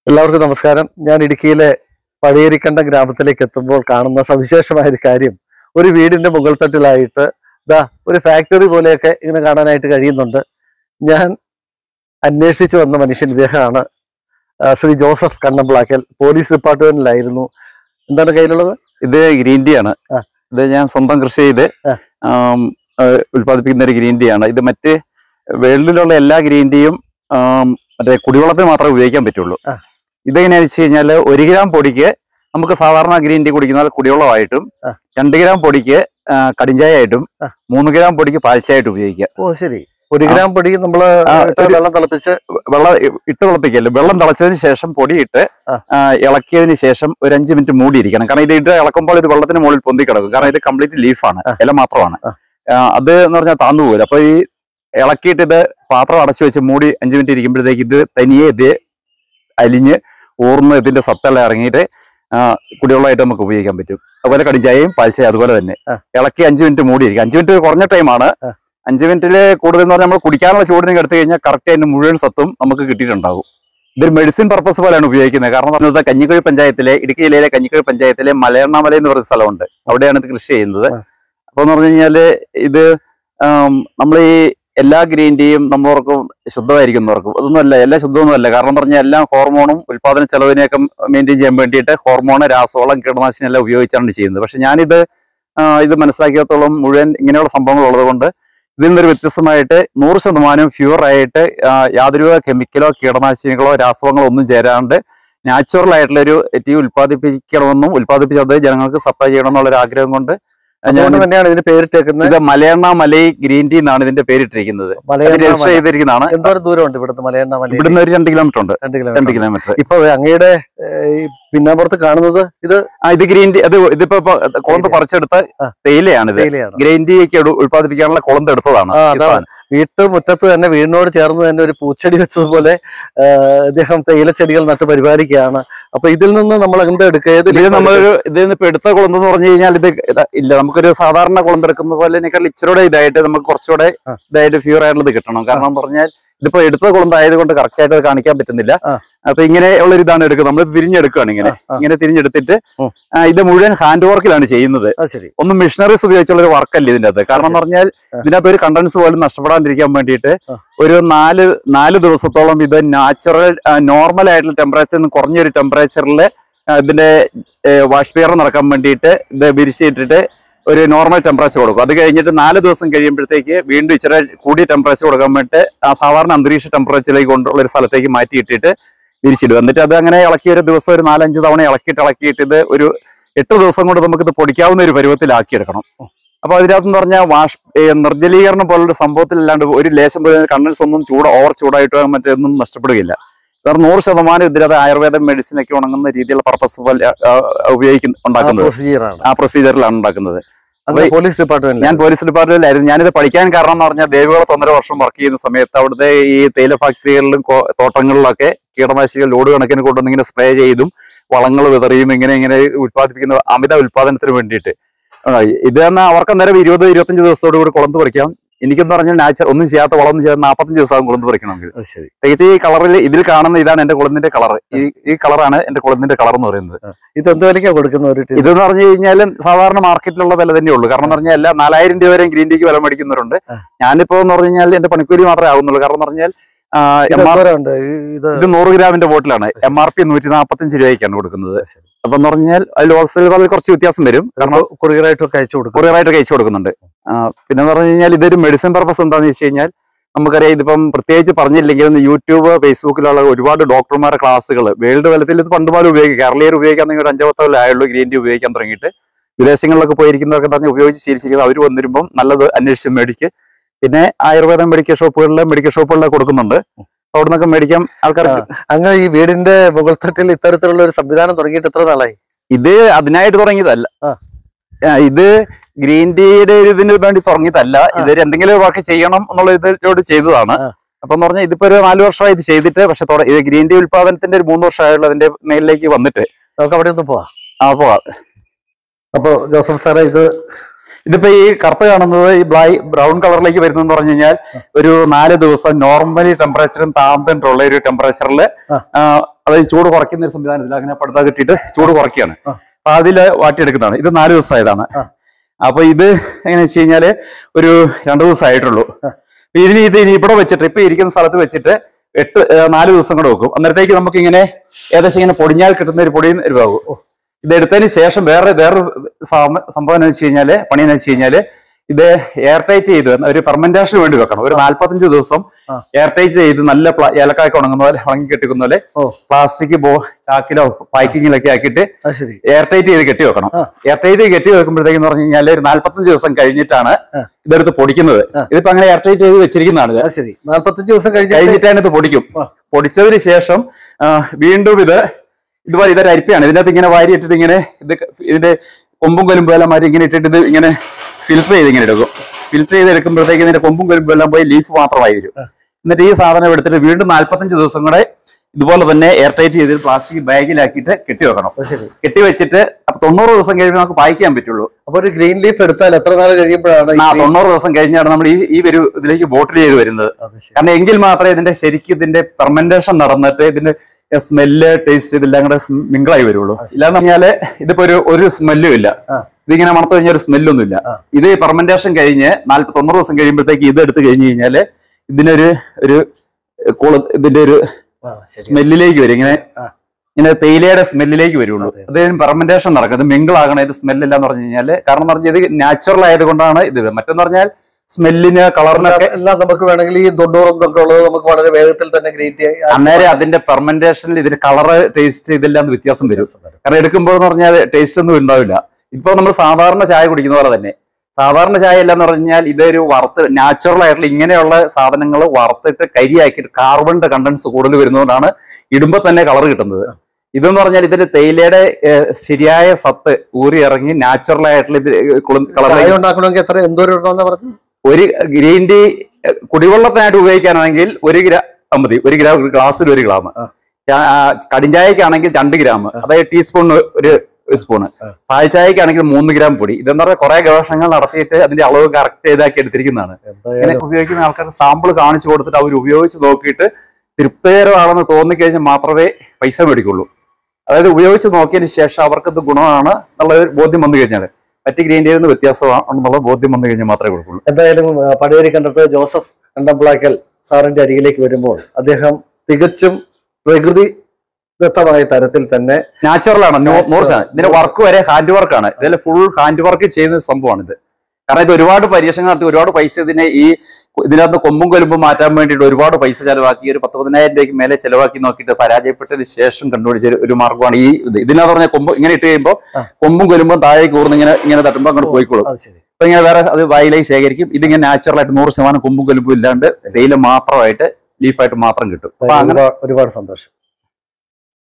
എല്ലാവർക്കും നമസ്കാരം. ഞാൻ ഇടുക്കിയിലെ പഴയരിക്കണ്ടം ഗ്രാമത്തിലേക്ക് എത്തുമ്പോൾ കാണുന്ന സവിശേഷമായ ഒരു കാര്യം, ഒരു വീടിന്റെ മുകൾ തട്ടിലായിട്ട് ഒരു ഫാക്ടറി പോലെയൊക്കെ ഇങ്ങനെ കാണാനായിട്ട് കഴിയുന്നുണ്ട്. ഞാൻ അന്വേഷിച്ചു വന്ന മനുഷ്യൻ ഇദ്ദേഹമാണ്, ശ്രീ ജോസഫ് കണ്ണമ്പ്ലാക്കൽ. പോലീസ് ഡിപ്പാർട്ട്മെന്റിലായിരുന്നു. എന്താണ് കയ്യിലുള്ളത്? ഇത് ഗ്രീൻ ടീ ആണ്. ഇത് ഞാൻ സ്വന്തം കൃഷി ചെയ്ത് ഉൽപ്പാദിപ്പിക്കുന്ന ഒരു ഗ്രീൻ ടീ ആണ്. ഇത് മറ്റ് വേൾഡിലുള്ള എല്ലാ ഗ്രീൻ ടീയും മറ്റേ കുടിവെള്ളത്തിന് മാത്രമേ ഉപയോഗിക്കാൻ പറ്റുള്ളൂ. ഇതെങ്ങനെയാണെന്ന് വെച്ച് കഴിഞ്ഞാൽ 1 ഗ്രാം പൊടിക്ക് നമുക്ക് സാധാരണ ഗ്രീൻ ടീ കുടിക്കുന്ന കുടിവെള്ളമായിട്ടും, 2 ഗ്രാം പൊടിക്ക് കടിഞ്ചായ ആയിട്ടും, 3 ഗ്രാം പൊടിക്ക് പാൽച്ചായിട്ടും ഉപയോഗിക്കാം. ഓ ശരി. 1 ഗ്രാം പൊടി നമ്മള് വെള്ളം തിളപ്പിക്കല്ലോ. വെള്ളം തിളച്ചതിന് ശേഷം പൊടിയിട്ട് ഇളക്കിയതിന് ശേഷം ഒരു 5 മിനിറ്റ് മൂടിയിരിക്കണം. കാരണം ഇത് ഇളക്കുമ്പോൾ ഇത് വെള്ളത്തിന് മുകളിൽ പൊന്തി കിടക്കും. കാരണം ഇത് കംപ്ലീറ്റ് ലീഫാണ്, ഇല മാത്രമാണ്. അത് എന്ന് പറഞ്ഞാൽ താന്നു പോകില്ല. അപ്പൊ ഈ ഇളക്കിയിട്ട് ഇത് പാത്രം അടച്ചു വെച്ച് മൂടി 5 മിനിറ്റ് ഇരിക്കുമ്പോഴത്തേക്ക് ഇത് തനിയെ ഇത് അലിഞ്ഞ് ഊർന്ന് ഇതിന്റെ സത്തെല്ലാം ഇറങ്ങിയിട്ട് കുടിവെള്ളമായിട്ട് നമുക്ക് ഉപയോഗിക്കാൻ പറ്റും. അതുപോലെ കടിഞ്ചായയും പാൽച്ചായ അതുപോലെ തന്നെ ഇളക്കി 5 മിനിറ്റ് മൂടിയിരിക്കും. 5 മിനിറ്റ് കുറഞ്ഞ ടൈമാണ്. 5 മിനിറ്റില് കൂടുതൽ എന്ന് പറഞ്ഞാൽ നമ്മൾ കുടിക്കാനുള്ള ചൂടിന് എടുത്തു കഴിഞ്ഞാൽ കറക്റ്റ് അതിന്റെ മുഴുവൻ സത്തും നമുക്ക് കിട്ടിയിട്ടുണ്ടാകും. ഇതൊരു മെഡിസിൻ പർപ്പസ് പോലെയാണ് ഉപയോഗിക്കുന്നത്. കാരണം പറഞ്ഞത് കഞ്ഞിക്കുഴി പഞ്ചായത്തിലെ, ഇടുക്കി ജില്ലയിലെ കഞ്ഞിക്കുഴി പഞ്ചായത്തിലെ മലയണ്ണാമല എന്ന് പറയുന്ന സ്ഥലമുണ്ട്. അവിടെയാണ് ഇത് കൃഷി ചെയ്യുന്നത്. അപ്പൊ എന്ന് പറഞ്ഞു കഴിഞ്ഞാല് ഇത് നമ്മൾ ഈ എല്ലാ ഗ്രീൻ ടീയും നമ്മളവർക്കും ശുദ്ധമായിരിക്കുന്നവർക്കും അതൊന്നുമല്ല, എല്ലാം ശുദ്ധമൊന്നുമല്ല. കാരണം പറഞ്ഞാൽ എല്ലാം ഹോർമോണും ഉൽപാദന ചെലവിനെയൊക്കെ മെയിൻറ്റെയിൻ ചെയ്യാൻ വേണ്ടിയിട്ട് ഹോർമോണ്, രാസവളം, കീടനാശിനി എല്ലാം ഉപയോഗിച്ചാണ് ചെയ്യുന്നത്. പക്ഷെ ഞാനിത് മനസ്സിലാക്കിയത്തോളം മുഴുവൻ ഇങ്ങനെയുള്ള സംഭവങ്ങൾ ഉള്ളത് കൊണ്ട് ഇതിൽ നിന്നൊരു വ്യത്യസ്തമായിട്ട് 100% പ്യുവറായിട്ട് യാതൊരു കെമിക്കലോ കീടനാശിനികളോ രാസവങ്ങളോ ഒന്നും ചേരാണ്ട് നാച്ചുറൽ ആയിട്ടുള്ളൊരു ടീ ഉൽപ്പാദിപ്പിക്കണമെന്നും ഉൽപ്പാദിപ്പിച്ചത് ജനങ്ങൾക്ക് സപ്ലൈ ചെയ്യണമെന്നുള്ളൊരു ആഗ്രഹം കൊണ്ട് തന്നെയാണ് ഇതിന് പേരിട്ടേക്കുന്നത്. ഇത് മലയണ്ണാമലൈ ഗ്രീൻ ടീ എന്നാണ് ഇതിന്റെ പേരിട്ടിരിക്കുന്നത്. രജിസ്റ്റർ ചെയ്തിരിക്കുന്നതാണ്. എന്തോരം ദൂരമുണ്ട് ഇവിടുന്ന് മലയണ്ണാമലൈ? ഇവിടുന്ന് ഒരു 2 കിലോമീറ്റർ ഉണ്ട്. 2 കിലോമീറ്റർ. ഇപ്പൊ അങ്ങയുടെ പിന്നാമ്പുറത്ത് കാണുന്നത് ഇത് ഗ്രീൻ ടീ. ഇതിപ്പോ കുളന്ത് പറിച്ചെടുത്ത തേയിലയാണ്. ഇത് ഗ്രീൻ ടീക്ക് ഉൽപ്പാദിപ്പിക്കാനുള്ള കുളന്ത് എടുത്തതാണ്. വീട്ടുമുറ്റത്ത് തന്നെ, വീടിനോട് ചേർന്ന് തന്നെ ഒരു പൂച്ചെടി വെച്ചതുപോലെ അദ്ദേഹം തേയില ചെടികൾ നട്ട് പരിപാലിക്കുകയാണ്. അപ്പൊ ഇതിൽ നിന്ന് നമ്മൾ എന്താ എടുക്കുക? ഇതിൽ നിന്ന് ഇപ്പൊ എടുത്ത കുളന്ത് എന്ന് പറഞ്ഞു കഴിഞ്ഞാൽ ഇത് ഇല്ല, നമുക്കൊരു സാധാരണ കുളന്തെടുക്കുന്ന പോലെ ഇച്ചിരൂടെ ഇതായിട്ട് നമുക്ക് കുറച്ചുകൂടെ ഇതായിട്ട് പ്യൂർ ആയിട്ടുള്ളത് കിട്ടണം. കാരണം പറഞ്ഞാൽ ഇതിപ്പോ എടുത്ത കുളന്തായത് കൊണ്ട് കറക്റ്റ് ആയിട്ട് കാണിക്കാൻ പറ്റുന്നില്ല. അപ്പൊ ഇങ്ങനെ ഉള്ളൊരു ഇതാണ് എടുക്കുന്നത്. നമ്മൾ തിരിഞ്ഞെടുക്കുകയാണ്. ഇങ്ങനെ തിരിഞ്ഞെടുത്തിട്ട് ഇത് മുഴുവൻ ഹാൻഡ് വർക്കിലാണ് ചെയ്യുന്നത്. ഒന്നും മെഷീനറീസ് ഉപയോഗിച്ചുള്ള ഒരു വർക്കല്ല ഇതിന്റെ അകത്ത്. കാരണം എന്ന് പറഞ്ഞാൽ ഇതിനകത്ത് ഒരു കണ്ടൻസ് പോലും നഷ്ടപ്പെടാണ്ടിരിക്കാൻ വേണ്ടിയിട്ട് ഒരു 4 ദിവസത്തോളം ഇത് നാച്ചുറൽ നോർമൽ ആയിട്ടുള്ള ടെമ്പറേച്ചറിൽ നിന്ന് കുറഞ്ഞൊരു ടെമ്പറേച്ചറിൽ ഇതിന്റെ വാഷ്പീർ നടക്കാൻ വേണ്ടിയിട്ട് ഇത് വിരിച്ചിട്ടിട്ട് ഒരു നോർമൽ ടെമ്പറേച്ചർ കൊടുക്കും. അത് കഴിഞ്ഞിട്ട് 4 ദിവസം കഴിയുമ്പോഴത്തേക്ക് വീണ്ടും ഇച്ചിരി കൂടിയ ടെമ്പറേച്ചർ കൊടുക്കാൻ വേണ്ടിയിട്ട് ആ സാധാരണ അന്തരീക്ഷ ടെമ്പറേച്ചറിലേക്ക് കൊണ്ടുള്ള ഒരു സ്ഥലത്തേക്ക് മാറ്റിയിട്ടിട്ട് വിരിച്ചിടും. എന്നിട്ട് അത് അങ്ങനെ ഇളക്കി ഒരു ദിവസം ഒരു 4-5 തവണ ഇളക്കിയിട്ട് ഇത് ഒരു 8 ദിവസം കൊണ്ട് നമുക്കിത് പൊടിക്കാവുന്ന ഒരു പരുവത്തിലാക്കിയെടുക്കണം. അപ്പൊ അതിനകത്തെന്ന് പറഞ്ഞാൽ നിർജ്ജലീകരണം പോലുള്ള സംഭവത്തിലല്ലാണ്ട് ഒരു ലേശം പോലും കണ്ടൻസ് ഒന്നും ഓവർ ചൂടായിട്ടോ മറ്റൊന്നും നഷ്ടപ്പെടുകയില്ല. കാരണം 100% ഇതിനകത്ത് ആയുർവേദ മെഡിസിൻ ഒക്കെ ഉണങ്ങുന്ന രീതിയിലുള്ള പർപ്പസ് പോലെ ഉണ്ടാക്കുന്നത് ആ പ്രൊസീജിയറിലാണ് ഉണ്ടാക്കുന്നത്. ഞാൻ പോലീസ് ഡിപ്പാർട്ട്മെന്റിലായിരുന്നു. ഞാനിത് പഠിക്കാൻ കാരണം എന്ന് പറഞ്ഞാൽ ദേവികുളത്ത് 1.5 വർഷം വർക്ക് ചെയ്യുന്ന സമയത്ത് അവിടുത്തെ ഈ തേയില ഫാക്ടറികളിലും തോട്ടങ്ങളിലൊക്കെ കീടനാശിനികൾ ലോഡ് കണക്കിന് കൊണ്ടുവന്ന് ഇങ്ങനെ സ്പ്രേ ചെയ്തും വളങ്ങൾ വിതറിയും ഇങ്ങനെ ഉൽപ്പാദിപ്പിക്കുന്ന അമിത ഉൽപാദനത്തിന് വേണ്ടിയിട്ട് ഇത് തന്നെ അവർക്ക് അന്നേരം 20-25 ദിവസത്തോടു കൂടി കുളന്ത് പറിക്കാം. എനിക്കെന്ന് പറഞ്ഞാൽ നാച്ചുറൽ ഒന്നും ചെയ്യാത്ത വളമൊന്നും ചെയ്യാത്ത 45 ദിവസം കുളന്ത് പറിക്കണമെങ്കിൽ. പ്രത്യേകിച്ച് ഈ കളറിൽ ഇതിൽ കാണുന്ന ഇതാണ് എന്റെ കുളന്തിന്റെ കളർ. ഈ കളറാണ് എന്റെ കുളന്തിന്റെ കളർ എന്ന് പറയുന്നത്. ഇത് എന്ത് വിലയ്ക്കാണ് കൊടുക്കുന്നത്? ഇതെന്ന് പറഞ്ഞു കഴിഞ്ഞാൽ സാധാരണ മാർക്കറ്റിലുള്ള വില തന്നെ ഉള്ളൂ. കാരണം എന്ന് പറഞ്ഞാൽ എല്ലാ 4000 രൂപ വരെയും ഗ്രീൻ ടീക്ക് വില മേടിക്കുന്നവരുണ്ട്. ഞാനിപ്പോ എന്ന് പറഞ്ഞു കഴിഞ്ഞാൽ എന്റെ പണിക്കൂലി മാത്രമേ ആകുന്നുള്ളൂ. കാരണം എന്ന് പറഞ്ഞാൽ ഇത് 100 ഗ്രാമിന്റെ ബോട്ടിലാണ്. MRP 145 രൂപയ്ക്കാണ് കൊടുക്കുന്നത്. അപ്പൊ എന്ന് പറഞ്ഞാൽ അതിൽ ഹോൾസെയിൽ വളരെ കുറച്ച് വ്യത്യാസം വരും. കാരണം കൊറിയറായിട്ടൊക്കെ അയച്ചു കൊടുക്കുന്നുണ്ട്. പിന്നെ എന്ന് പറഞ്ഞു കഴിഞ്ഞാൽ ഇതൊരു മെഡിസിൻ പർപ്പസ് എന്താണെന്ന് വെച്ച് കഴിഞ്ഞാൽ നമുക്കറിയാം, ഇതിപ്പം പ്രത്യേകിച്ച് പറഞ്ഞില്ലെങ്കിൽ യൂട്യൂബ്, ഫേസ്ബുക്കിലുള്ള ഒരുപാട് ഡോക്ടർമാരുടെ ക്ലാസ്സുകൾ വേൾഡ് തലത്തിൽ ഇത് പണ്ട് പോലെ ഉപയോഗിക്കും. കേരളീയർ ഉപയോഗിക്കാൻ തുടങ്ങി ഒരു 5-10 കൊല്ലമായുള്ളൂ ഗ്രീൻ ടീ ഉപയോഗിക്കാൻ തുടങ്ങിയിട്ട്. വിദേശങ്ങളിലൊക്കെ പോയിരിക്കുന്നവർക്ക് തന്നെ ഉപയോഗിച്ച് ശീലിച്ചിരിക്കുന്നത്. അവർ വന്നിരുമ്പം നല്ലത് അന്വേഷിച്ച് മേടിക്ക്. പിന്നെ ആയുർവേദ മെഡിക്കൽ ഷോപ്പുകളിലൊക്കെ കൊടുക്കുന്നുണ്ട്. അവിടെ നിന്നൊക്കെ മേടിക്കാം ആൾക്കാർക്ക്. അങ്ങനെ ഈ വീടിന്റെ മുകൾ തട്ടിൽ ഇത്തരത്തിലുള്ള ഒരു സംവിധാനം തുടങ്ങിയിട്ട് എത്ര നാളായി? ഇത് അതിനായിട്ട് തുടങ്ങിയതല്ല. ഇത് ഗ്രീൻ ടീയുടെ ഇതിന് വേണ്ടി തുടങ്ങിയതല്ല. ഇത് എന്തെങ്കിലും വർക്ക് ചെയ്യണം എന്നുള്ള ഇതിലോട് ചെയ്തതാണ്. അപ്പൊ എന്ന് പറഞ്ഞാൽ ഇതിപ്പോ ഒരു 4 വർഷമായി ഇത് ചെയ്തിട്ട്. പക്ഷെ ഇത് ഗ്രീൻ ടീ ഉൽപാദനത്തിന്റെ ഒരു 3 വർഷമായുള്ള അതിന്റെ മേലിലേക്ക് വന്നിട്ട് നമുക്ക് അവിടെ ഒന്ന് പോവാം. പോവാം. അപ്പൊ ജോസഫ് സാറേ, ഇതിപ്പോ ഈ കറുത്ത് കാണുന്നത് ഈ ബ്രൗൺ കളറിലേക്ക് വരുന്നതെന്ന് പറഞ്ഞു കഴിഞ്ഞാൽ ഒരു 4 ദിവസം നോർമലി ടെമ്പറേച്ചറും താഴ്ന്നിട്ടുള്ള ഒരു ടെമ്പറേച്ചറിൽ അതായത് ചൂട് കുറയ്ക്കുന്ന ഒരു സംവിധാനത്തിൽ അങ്ങനെ പടുത്ത കിട്ടിയിട്ട് ചൂട് കുറയ്ക്കുകയാണ്. അപ്പൊ അതില് വാട്ടിയെടുക്കുന്നതാണ്. ഇത് 4 ദിവസമായതാണ്. അപ്പൊ ഇത് എങ്ങനെയാ വെച്ച് കഴിഞ്ഞാല് ഒരു 2 ദിവസമായിട്ടുള്ളൂ. ഇനി ഇവിടെ വെച്ചിട്ട് ഇപ്പൊ ഇരിക്കുന്ന സ്ഥലത്ത് വെച്ചിട്ട് 4 ദിവസം കൂടെ വെക്കും. അന്നേരത്തേക്ക് നമുക്ക് ഇങ്ങനെ ഏകദേശം ഇങ്ങനെ പൊടിഞ്ഞാൽ കിട്ടുന്ന ഒരു പൊടി രൂപമാകും. ഇത് എടുത്തതിന് ശേഷം വേറെ സംഭവം എന്ന് വെച്ച് കഴിഞ്ഞാല് പണി എന്ന് വെച്ച് കഴിഞ്ഞാല് ഇത് എയർ ടൈറ്റ് ചെയ്ത് ഒരു ഫെർമെന്റേഷന് വേണ്ടി വെക്കണം. ഒരു 45 ദിവസം എയർ ടൈറ്റ് ചെയ്ത് നല്ല ഏലക്കായൊക്കെ ഉണങ്ങുന്ന പോലെ ഉണങ്ങി കെട്ടിക്കുന്ന പോലെ പ്ലാസ്റ്റിക് ചാക്കിലോ പാക്കിങ്ങിലൊക്കെ ആക്കിയിട്ട് എയർ ടൈറ്റ് ചെയ്ത് കെട്ടി വെക്കണം. എയർ ടൈറ്റ് ചെയ്ത് കെട്ടി വെക്കുമ്പോഴത്തേക്ക് പറഞ്ഞു കഴിഞ്ഞാൽ ഒരു 45 ദിവസം കഴിഞ്ഞിട്ടാണ് ഇതെടുത്ത് പൊടിക്കുന്നത്. ഇതിപ്പോ അങ്ങനെ എയർ ടൈറ്റ് ചെയ്ത് വെച്ചിരിക്കുന്നതാണ്. 45 ദിവസം കഴിഞ്ഞിട്ടാണ് ഇത് പൊടിക്കും. പൊടിച്ചതിന് ശേഷം വീണ്ടും ഇതുപോലെ ഇതൊരു അരിപ്പയാണ്. ഇതിനകത്ത് ഇങ്ങനെ വാരി ഇട്ടിട്ട് ഇങ്ങനെ ഇതിന്റെ കൊമ്പും കൊലുമ്പും എല്ലാം മാറ്റി ഇങ്ങനെ ഇട്ടിട്ട് ഇത് ഇങ്ങനെ ഫിൽറ്റർ ചെയ്ത് ഇങ്ങനെ എടുക്കും. ഫിൽറ്റർ ചെയ്ത് എടുക്കുമ്പോഴത്തേക്ക് ഇതിന്റെ കൊമ്പും കൊലുമ്പും എല്ലാം പോയി ലീഫ് മാത്രമായി വരും. എന്നിട്ട് ഈ സാധനം എടുത്തിട്ട് വീണ്ടും 45 ദിവസം കൂടെ ഇതുപോലെ തന്നെ എയർ ടൈറ്റ് ചെയ്ത് പ്ലാസ്റ്റിക് ബാഗിലാക്കിയിട്ട് കെട്ടി വെക്കണം. കെട്ടി വെച്ചിട്ട് അപ്പൊ 90 ദിവസം കഴിയുമ്പോൾ നമുക്ക് പായിക്കാൻ പറ്റുള്ളൂ. അപ്പൊ ഒരു ഗ്രീൻ ലീഫ് എടുത്താൽ എത്ര നാൾ കഴിയുമ്പോഴാണ്? 90 ദിവസം കഴിഞ്ഞാണ് നമ്മൾ ഈ ഒരു ഇതിലേക്ക് ബോട്ടിൽ ചെയ്ത് വരുന്നത്. കാരണം എങ്കിൽ മാത്രമേ ഇതിന്റെ ശരിക്കും ഇതിന്റെ ഫെർമെന്റേഷൻ നടന്നിട്ട് ഇതിന്റെ സ്മെല്ല് ടേസ്റ്റ് ഇതെല്ലാം കൂടെ മിങ്കിളായി വരുള്ളൂ. ഇല്ലാന്ന് പറഞ്ഞാല് ഇതിപ്പോ ഒരു സ്മെല്ലും ഇല്ല. ഇതിങ്ങനെ മണത്ത് കഴിഞ്ഞാൽ ഒരു സ്മെല്ലൊന്നും ഇല്ല. ഇത് ഫെർമെന്റേഷൻ കഴിഞ്ഞ് 90 ദിവസം കഴിയുമ്പോഴത്തേക്ക് ഇത് എടുത്ത് കഴിഞ്ഞ് കഴിഞ്ഞാല് ഇതിനൊരു ഇതിന്റെ ഒരു സ്മെല്ലിലേക്ക് വരും. ഇങ്ങനെ തേയിലയുടെ സ്മെല്ലിലേക്ക് വരുള്ളൂ. അത് ഫെർമെന്റേഷൻ നടക്കും. ഇത് മിങ്കിളാകണം. ഇത് സ്മെല്ലില്ല എന്ന് പറഞ്ഞു കഴിഞ്ഞാല് കാരണം എന്ന് പറഞ്ഞാൽ ഇത് നാച്ചുറൽ ആയതുകൊണ്ടാണ് ഇത്. മറ്റെന്ന് പറഞ്ഞാൽ സ്മെല്ലിന് കളറിനൊക്കെ എല്ലാം നമുക്ക് വേണമെങ്കിൽ ഈ 90 ഉള്ളത് നമുക്ക് വളരെ വേഗത്തിൽ തന്നെ ഗ്രേറ്റ് ചെയ്യാം. അന്നേരം അതിന്റെ ഫെർമെന്റേഷനിൽ ഇതിന്റെ കളറ് ടേസ്റ്റ് ഇതെല്ലാം വ്യത്യാസം വരും. കാരണം എടുക്കുമ്പോൾ എന്ന് പറഞ്ഞാൽ ടേസ്റ്റ് ഒന്നും ഉണ്ടാവില്ല. ഇപ്പൊ നമ്മൾ സാധാരണ ചായ കുടിക്കുന്ന പോലെ തന്നെ സാധാരണ ചായ അല്ലെന്ന് പറഞ്ഞാൽ ഇതൊരു നാച്ചുറൽ ആയിട്ടുള്ള ഇങ്ങനെയുള്ള സാധനങ്ങൾ വറുത്തിട്ട് കരിയാക്കിയിട്ട് കാർബണിന്റെ കണ്ടൻസ് കൂടുതൽ വരുന്നതുകൊണ്ടാണ് ഇടുമ്പോ തന്നെ കളർ കിട്ടുന്നത്. ഇതെന്ന് പറഞ്ഞാൽ ഇതിന്റെ തേയിലയുടെ ശരിയായ സത്ത് ഊറി ഇറങ്ങി നാച്ചുറൽ ആയിട്ടുള്ള ഇത് കളർ ഉണ്ടാക്കണമെങ്കിൽ എത്ര എന്തോരം പറഞ്ഞു? ഒരു ഗ്രീൻ ടീ കുടിവെള്ളത്തിനായിട്ട് ഉപയോഗിക്കാനാണെങ്കിൽ 1 ഗ്രാം മതി. 1 ഗ്രാം ഗ്ലാസ്സിൽ 1 ഗ്രാം. കടിഞ്ചായക്കാണെങ്കിൽ 2 ഗ്രാം, അതായത് ടീസ്പൂൺ 1 സ്പൂണ്. പാൽച്ചായക്കാണെങ്കിൽ 3 ഗ്രാം പൊടി. ഇതെന്ന് പറഞ്ഞാൽ കുറെ ഗവേഷണങ്ങൾ നടത്തിയിട്ട് അതിന്റെ അളവ് കറക്റ്റ് ചെയ്താക്കി എടുത്തിരിക്കുന്നതാണ്. ഇങ്ങനെ ഉപയോഗിക്കുന്ന ആൾക്കാർ സാമ്പിൾ കാണിച്ചു കൊടുത്തിട്ട് അവർ ഉപയോഗിച്ച് നോക്കിയിട്ട് തൃപ്തികരമാണെന്ന് തോന്നിക്കഴിഞ്ഞാൽ മാത്രമേ പൈസ മേടിക്കുള്ളൂ. അതായത് ഉപയോഗിച്ച് നോക്കിയതിന് ശേഷം അവർക്കത് ഗുണമാണ് എന്നുള്ള ബോധ്യം വന്നു കഴിഞ്ഞാൽ മറ്റ് ഗ്രീൻ ടീയിൽ നിന്ന് വ്യത്യാസമാണെന്നുള്ള ബോധ്യം വന്നു കഴിഞ്ഞാൽ മാത്രമേ കൊടുക്കുള്ളൂ. എന്തായാലും പടിയേരിക്കണ്ടത്ത് ജോസഫ് കണ്ടംപ്ലാക്കൽ സാറിന്റെ അരികിലേക്ക് വരുമ്പോൾ അദ്ദേഹം തികച്ചും പ്രകൃതി ദത്തമായ തരത്തിൽ തന്നെ നാച്ചുറൽ ആണ്. 100%. ഇതിന്റെ വർക്ക് വരെ ഹാൻഡ് വർക്കാണ്. ഇതിൽ ഫുൾ ഹാൻഡ് വർക്ക് ചെയ്യുന്ന സംഭവമാണ് ഇത്. കാരണം ഇത് ഒരുപാട് പരീക്ഷണങ്ങൾ നടത്തി ഒരുപാട് പൈസ ഇതിനകത്ത് കൊമ്പും കൊലുമ്പും മാറ്റാൻ വേണ്ടിയിട്ട് ഒരുപാട് പൈസ ചെലവാക്കി ഒരു 10-15,000 രൂപയ്ക്ക് മേലെ ചെലവാക്കി നോക്കിയിട്ട് പരാജയപ്പെട്ടതിന് ശേഷം കണ്ടുപിടിച്ച ഒരു മാർഗ്ഗമാണ് ഈ ഇതിനകത്ത് പറഞ്ഞ കൊമ്പ് ഇങ്ങനെ ഇട്ട് കഴിയുമ്പോൾ കൊമ്പും കൊലുമ്പും താഴേക്ക് കൂർന്ന് ഇങ്ങനെ തട്ടുമ്പോൾ അങ്ങോട്ട് പോയിക്കോളും. അപ്പൊ ഇങ്ങനെ വേറെ അത് വായിലേക്ക് ശേഖരിക്കും. ഇതിങ്ങനെ നാച്ചുറൽ ആയിട്ട് 100% കൊമ്പും കൊലുമ്പും ഇല്ലാണ്ട് തേയില മാത്രമായിട്ട് ലീഫായിട്ട് മാത്രം കിട്ടും. അപ്പൊ അങ്ങനെ ഒരുപാട് സന്തോഷം.